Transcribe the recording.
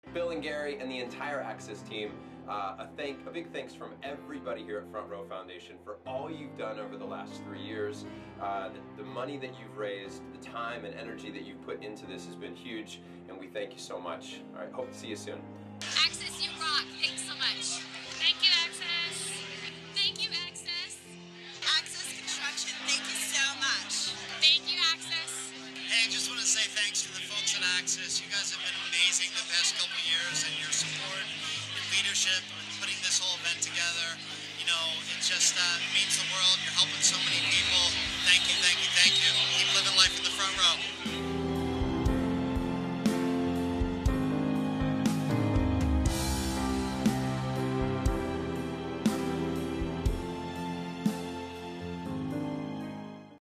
Bill and Gary and the entire Access team, a big thanks from everybody here at Front Row Foundation for all you've done over the last 3 years. The money that you've raised, the time and energy that you've put into this has been huge, and we thank you so much. All right, hope to see you soon. Access, you rock. Thanks so much. Thank you, Access. Thank you, Access. Access Construction, thank you so much. Thank you, Access. Hey, I just want to say thanks to the folks at Access. You guys have been amazing the past couple years, and your support, your leadership, and putting this whole event together. You know, it just means the world. You're helping so many people. Thank you, thank you, thank you. Keep living life